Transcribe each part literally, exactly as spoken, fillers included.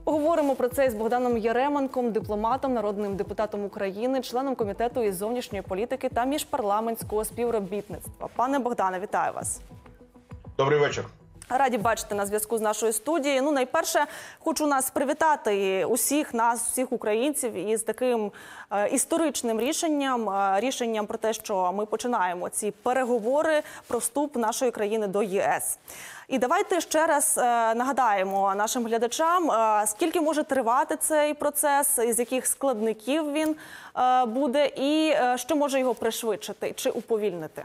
Поговоримо про це із Богданом Яременком, дипломатом, народним депутатом України, членом комітету із зовнішньої політики та міжпарламентського співробітництва. Пане Богдане, вітаю вас. Добрий вечір. Раді бачити на зв'язку з нашою студією. Ну, найперше, хочу нас привітати усіх нас, всіх українців із таким е, історичним рішенням, е, рішенням про те, що ми починаємо ці переговори про вступ нашої країни до ЄС. І давайте ще раз е, нагадаємо нашим глядачам, е, скільки може тривати цей процес, із яких складників він е, буде і е, що може його пришвидшити чи уповільнити.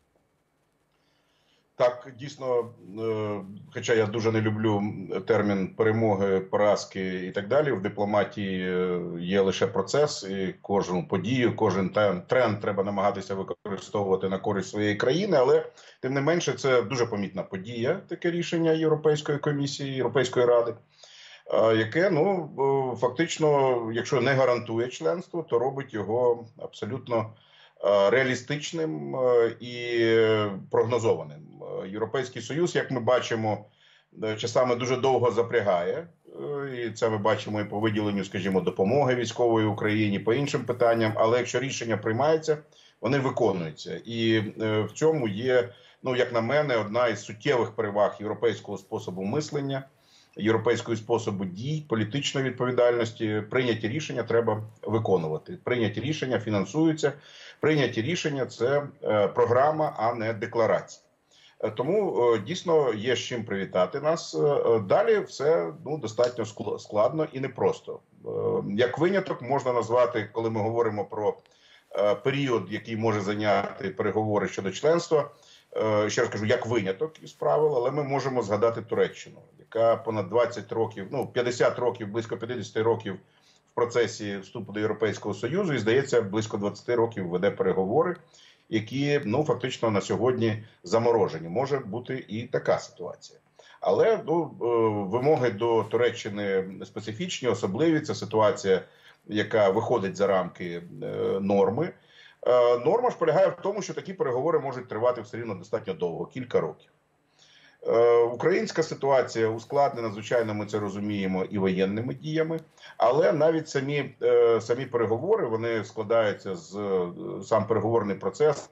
Так, дійсно, хоча я дуже не люблю термін перемоги, поразки і так далі, в дипломатії є лише процес, і кожну подію, кожен тренд треба намагатися використовувати на користь своєї країни, але тим не менше це дуже помітна подія, таке рішення Європейської комісії, Європейської ради, яке, ну, фактично, якщо не гарантує членство, то робить його абсолютно реалістичним і прогнозованим. Європейський Союз, як ми бачимо, часами дуже довго запрягає, і це ми бачимо і по виділенню, скажімо, допомоги військової Україні, по іншим питанням, але якщо рішення приймаються, вони виконуються. І в цьому є, ну, як на мене, одна із суттєвих переваг європейського способу мислення, європейського способу дій, політичної відповідальності. Прийняті рішення треба виконувати. Прийняті рішення фінансуються. Прийняті рішення – це програма, а не декларація. Тому дійсно є з чим привітати нас. Далі все, ну, достатньо складно і непросто. Як виняток можна назвати, коли ми говоримо про період, який може зайняти переговори щодо членства, ще раз кажу, як виняток із правил, але ми можемо згадати Туреччину, яка понад двадцять років, ну, п'ятдесят років, близько п'ятдесят років в процесі вступу до Європейського Союзу і, здається, близько двадцять років веде переговори, які, ну, фактично на сьогодні заморожені. Може бути і така ситуація. Але, ну, вимоги до Туреччини специфічні, особливі. Це ситуація, яка виходить за рамки норми. Норма ж полягає в тому, що такі переговори можуть тривати все рівно достатньо довго, кілька років. Українська ситуація ускладнена, звичайно, ми це розуміємо, і воєнними діями, але навіть самі, самі переговори, вони складаються з, сам переговорний процес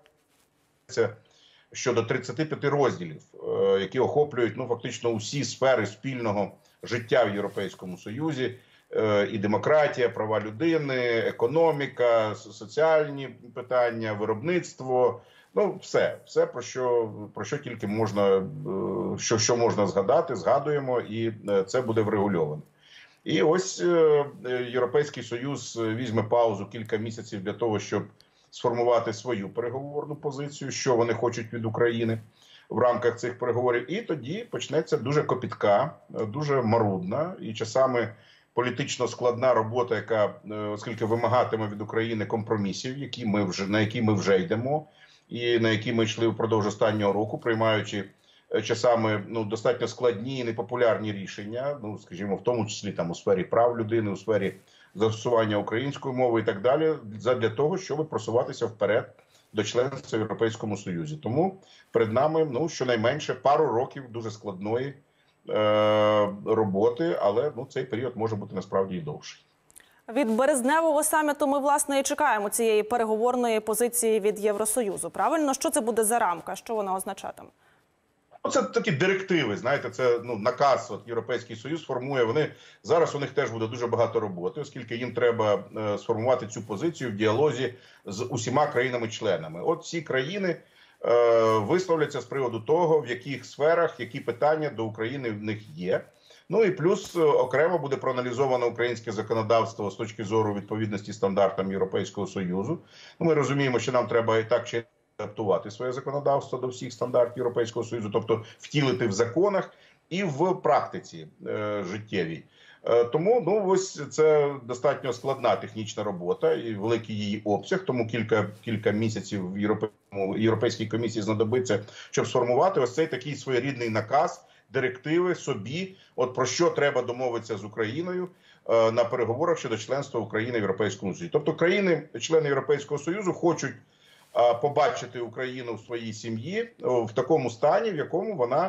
щодо тридцяти п'яти розділів, які охоплюють, ну, фактично усі сфери спільного життя в Європейському Союзі. І демократія, права людини, економіка, соціальні питання, виробництво. Ну, все, все про що, про що тільки можна, що, що можна згадати, згадуємо, і це буде врегульовано. І ось Європейський Союз візьме паузу кілька місяців для того, щоб сформувати свою переговорну позицію, що вони хочуть від України в рамках цих переговорів. І тоді почнеться дуже копітка, дуже марудна і часами політично складна робота, яка, оскільки вимагатиме від України компромісів, які ми вже, на які ми вже йдемо, і на які ми йшли впродовж останнього року, приймаючи часами, ну, достатньо складні і непопулярні рішення, ну, скажімо, в тому числі там у сфері прав людини, у сфері застосування української мови і так далі, для того, щоб просуватися вперед до членства в Європейському Союзі. Тому перед нами, ну, щонайменше пару років дуже складної роботи, але, ну, цей період може бути насправді і довший. Від березневого саміту ми, власне, і чекаємо цієї переговорної позиції від Євросоюзу. Правильно? Що це буде за рамка? Що вона означатиме? Це такі директиви, знаєте, це, ну, наказ, от Європейський Союз формує. Вони, зараз у них теж буде дуже багато роботи, оскільки їм треба е, сформувати цю позицію в діалозі з усіма країнами-членами. От ці країни е, висловляться з приводу того, в яких сферах, які питання до України в них є. Ну і плюс окремо буде проаналізовано українське законодавство з точки зору відповідності стандартам Європейського Союзу. Ну, ми розуміємо, що нам треба і так чи адаптувати своє законодавство до всіх стандартів Європейського Союзу, тобто втілити в законах і в практиці е, життєвій. Е, тому, ну, ось це достатньо складна технічна робота і великий її обсяг, тому кілька, кілька місяців в Європейській комісії знадобиться, щоб сформувати ось цей такий своєрідний наказ, директиви собі, от про що треба домовитися з Україною е, на переговорах щодо членства України в Європейському Союзі. Тобто країни, члени Європейського Союзу, хочуть е, побачити Україну в своїй сім'ї в такому стані, в якому вона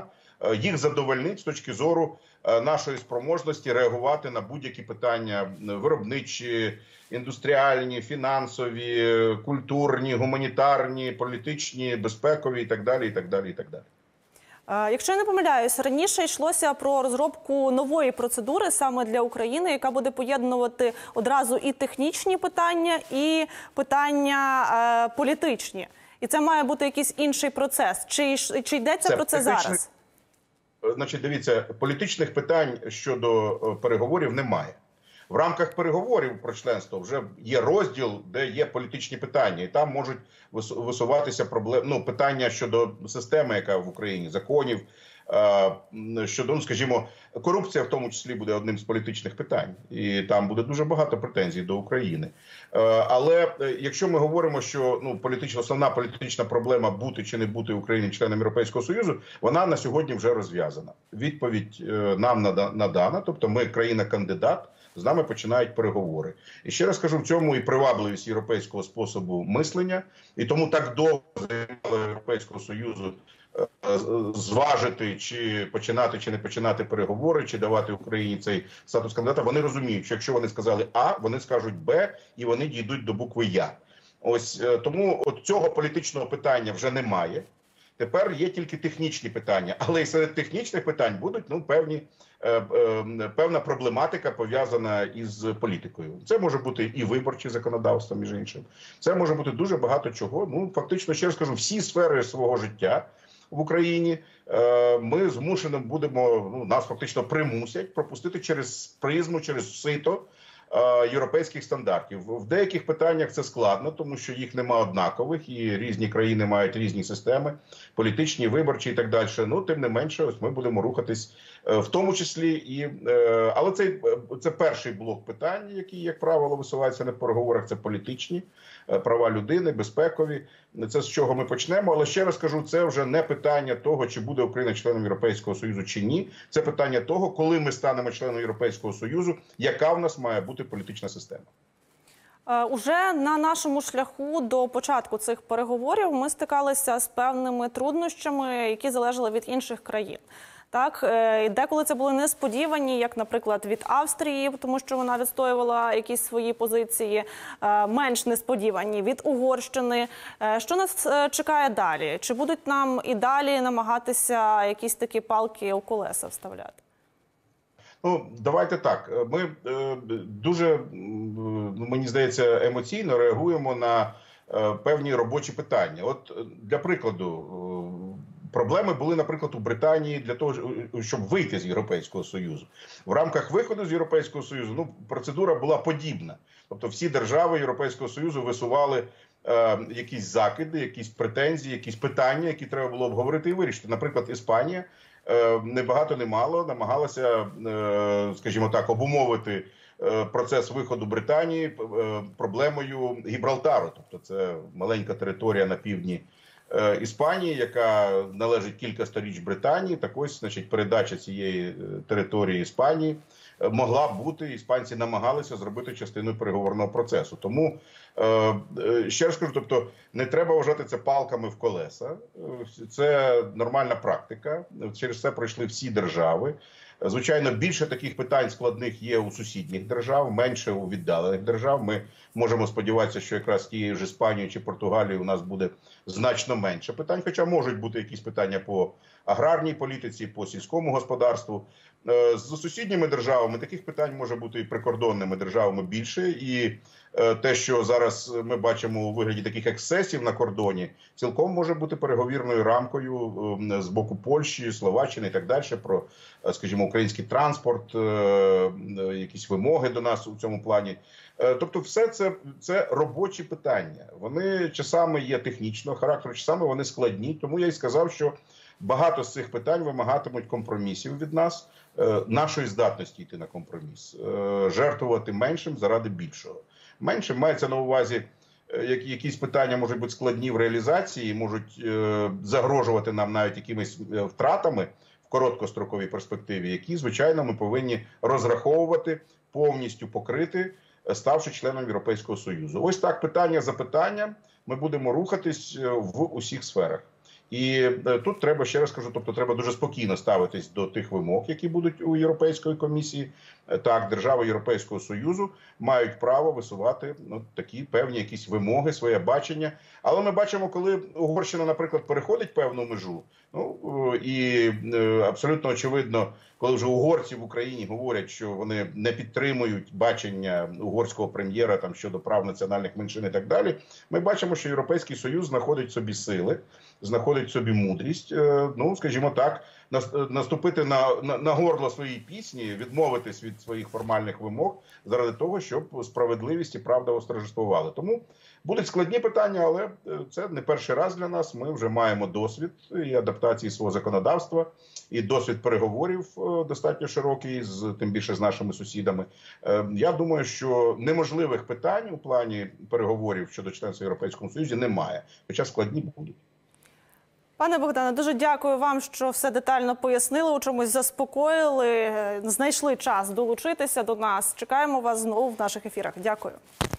їх задовольнить з точки зору нашої спроможності реагувати на будь-які питання виробничі, індустріальні, фінансові, культурні, гуманітарні, політичні, безпекові і так далі, і так далі, і так далі. Якщо я не помиляюсь, раніше йшлося про розробку нової процедури саме для України, яка буде поєднувати одразу і технічні питання, і питання е, політичні. І це має бути якийсь інший процес. Чи, чи йдеться це про це зараз? Значить, дивіться, політичних питань щодо переговорів немає. В рамках переговорів про членство вже є розділ, де є політичні питання, і там можуть висуватися проблеми, ну, питання щодо системи, яка в Україні, законів, щодо, ну, скажімо, корупція в тому числі буде одним з політичних питань, і там буде дуже багато претензій до України. Але якщо ми говоримо, що, ну, політична, основна політична проблема бути чи не бути Україні членом Європейського Союзу, вона на сьогодні вже розв'язана. Відповідь нам надана, тобто ми країна-кандидат, з нами починають переговори. І ще раз кажу, в цьому і привабливість європейського способу мислення, і тому так довго займало Європейського Союзу зважити, чи починати, чи не починати переговори, чи давати Україні цей статус кандидата. Вони розуміють, що якщо вони сказали А, вони скажуть Б, і вони дійдуть до букви Я. Ось тому от цього політичного питання вже немає. Тепер є тільки технічні питання, але і серед технічних питань будуть, ну, певні, е, е, певна проблематика пов'язана із політикою. Це може бути і виборче законодавство, між іншим. Це може бути дуже багато чого. Ну, фактично, ще раз кажу, всі сфери свого життя в Україні е, ми змушені будемо, ну, нас фактично примусять пропустити через призму, через сито європейських стандартів. В деяких питаннях це складно, тому що їх нема однакових, і різні країни мають різні системи, політичні, виборчі і так далі. Ну, тим не менше, ось ми будемо рухатись в тому числі. І, але це, це перший блок питань, які, як правило, висуваються на переговорах, це політичні, права людини, безпекові. Це з чого ми почнемо. Але ще раз кажу, це вже не питання того, чи буде Україна членом Європейського Союзу чи ні. Це питання того, коли ми станемо членом Європейського Союзу, яка в нас має бути політична система. Уже на нашому шляху до початку цих переговорів ми стикалися з певними труднощами, які залежали від інших країн. Так, деколи це були несподівані, як, наприклад, від Австрії, тому що вона відстоювала якісь свої позиції, менш несподівані від Угорщини. Що нас чекає далі? Чи будуть нам і далі намагатися якісь такі палки у колеса вставляти? Ну, давайте так. Ми е, дуже, мені здається, емоційно реагуємо на е, певні робочі питання. От, для прикладу, проблеми були, наприклад, у Британії для того, щоб вийти з Європейського Союзу. В рамках виходу з Європейського Союзу, ну, процедура була подібна. Тобто всі держави Європейського Союзу висували е, якісь закиди, якісь претензії, якісь питання, які треба було обговорити і вирішити. Наприклад, Іспанія е, не багато не мало намагалася, е, скажімо так, обумовити е, процес виходу Британії е, проблемою Гібралтару. Тобто це маленька територія на півдні Іспанії, яка належить кілька сторіч Британії. Так ось, значить, передача цієї території Іспанії могла бути, іспанці намагалися зробити частиною переговорного процесу. Тому, ще раз кажу, тобто, не треба вважати це палками в колеса. Це нормальна практика. Через це пройшли всі держави. Звичайно, більше таких питань складних є у сусідніх держав, менше у віддалених держав. Ми можемо сподіватися, що якраз тією ж Іспанією чи Португалією у нас буде значно менше питань, хоча можуть бути якісь питання по аграрній політиці, по сільському господарству. З сусідніми державами таких питань може бути і прикордонними державами більше. І те, що зараз ми бачимо у вигляді таких ексцесів на кордоні, цілком може бути переговірною рамкою з боку Польщі, Словаччини і так далі про, скажімо, український транспорт, якісь вимоги до нас у цьому плані. Тобто все це, це робочі питання. Вони часами є технічного характеру, часами вони складні. Тому я й сказав, що багато з цих питань вимагатимуть компромісів від нас, нашої здатності йти на компроміс, жертвувати меншим заради більшого. Меншим мається на увазі, якісь питання можуть бути складні в реалізації, можуть загрожувати нам навіть якимись втратами в короткостроковій перспективі, які, звичайно, ми повинні розраховувати, повністю покрити, ставши членом Європейського Союзу. Ось так, питання за питанням, ми будемо рухатись в усіх сферах. І тут треба, ще раз кажу, тобто треба дуже спокійно ставитись до тих вимог, які будуть у Європейської комісії. Так, держави Європейського Союзу мають право висувати ну, такі певні якісь вимоги, своє бачення. Але ми бачимо, коли Угорщина, наприклад, переходить певну межу, ну і абсолютно очевидно, коли вже угорці в Україні говорять, що вони не підтримують бачення угорського прем'єра там щодо прав національних меншин і так далі, ми бачимо, що Європейський Союз знаходить собі сили, знаходить собі мудрість, ну, скажімо так, наступити на, на, на горло своїй пісні, відмовитись від своїх формальних вимог заради того, щоб справедливість і правда восторжествували. Тому будуть складні питання, але це не перший раз для нас. Ми вже маємо досвід і адаптації свого законодавства, і досвід переговорів достатньо широкий, з, тим більше з нашими сусідами. Я думаю, що неможливих питань у плані переговорів щодо членства в Європейському Союзі немає, хоча складні будуть. Пане Богдане, дуже дякую вам, що все детально пояснили, у чомусь заспокоїли, знайшли час долучитися до нас. Чекаємо вас знову в наших ефірах. Дякую.